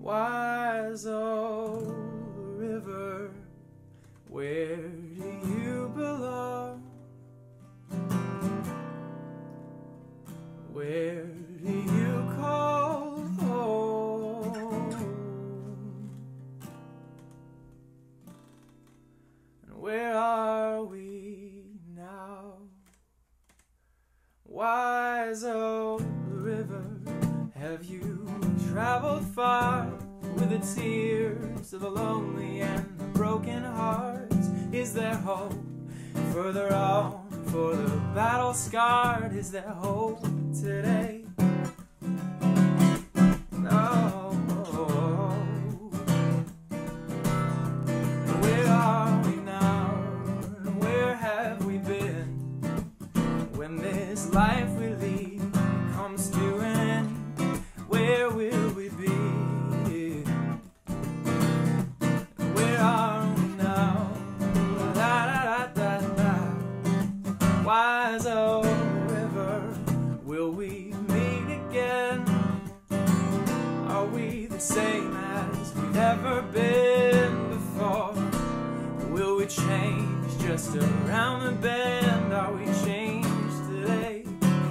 wise old river, where do you belong? Where do you call home? And where are we now? Wise old river, have you traveled far with the tears of the lonely and the broken hearts? Is there hope further on for the battle scarred? Is there hope today? No. Where are we now? Where have we been? When this life we lead comes to an end, where will we be? Where are we now? Da, da, da, da, da. Wise old river, will we meet again? Are we the same as we've ever been before? Will we change just around the bend? Are we changed today?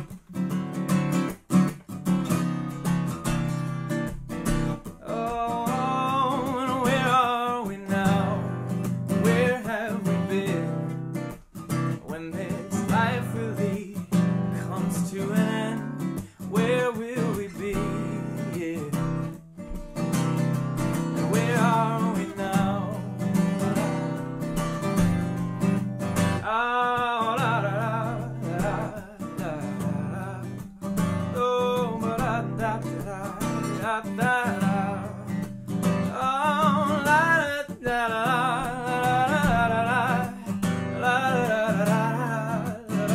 Oh, and where are we now? Where have we been? When this life we lead comes to an end, where will we be? Yeah. And where are we now? Oh, la, da, da, da, da, oh, ba, da, da, da, da, da. Oh, la, da, da, da, la, da, da,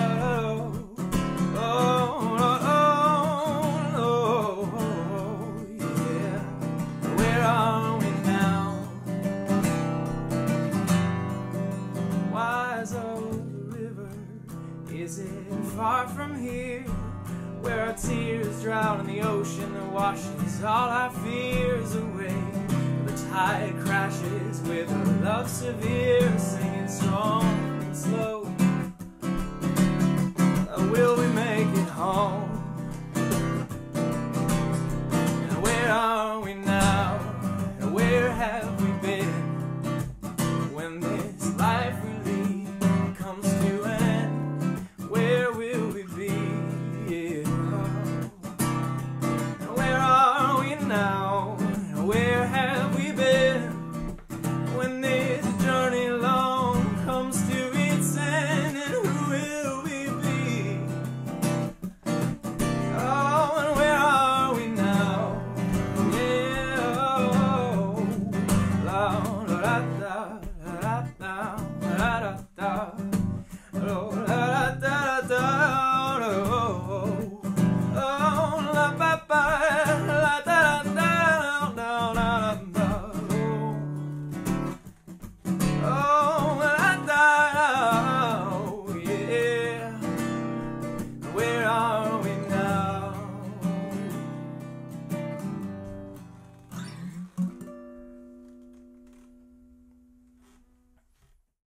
oh, yeah. Where are we now? Wise old river, is it far from here, where our tears drown in the ocean that washes all our fears away? The tide crashes with a love severe, singing strong and slow. Will we make it home? And where are we now? And where have we been? When this life we lead comes to an end, where will we be? Yeah. And where are we now? And where have we been? When this journey long comes to its end, and who will we be? Oh, and where are we now? Yeah, oh, la, da, da, da, da, da, da, da.